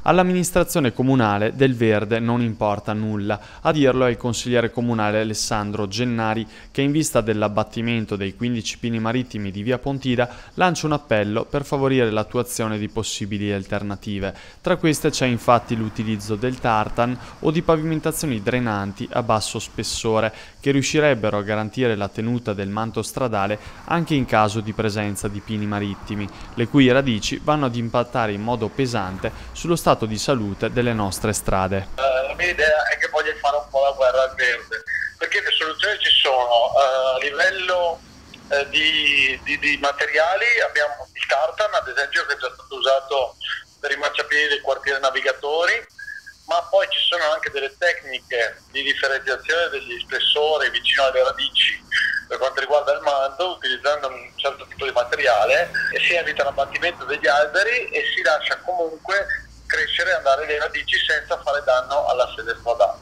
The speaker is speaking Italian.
All'amministrazione comunale del verde non importa nulla, a dirlo è il consigliere comunale Alessandro Gennari, che in vista dell'abbattimento dei 15 pini marittimi di via Pontida lancia un appello per favorire l'attuazione di possibili alternative. Tra queste c'è infatti l'utilizzo del tartan o di pavimentazioni drenanti a basso spessore, che riuscirebbero a garantire la tenuta del manto stradale anche in caso di presenza di pini marittimi, le cui radici vanno ad impattare in modo pesante sullo stato di salute delle nostre strade. La mia idea è che voglia fare un po' la guerra al verde, perché le soluzioni ci sono. A livello di materiali abbiamo il tartan, ad esempio, che è già stato usato per i marciapiedi del quartiere Navigatori, ma poi ci sono anche delle tecniche di differenziazione degli spessori vicino alle radici per quanto riguarda il manto, utilizzando un certo tipo di materiale, e si evita l'abbattimento degli alberi e si lascia comunque crescere e andare le radici senza fare danno alla sede stradale.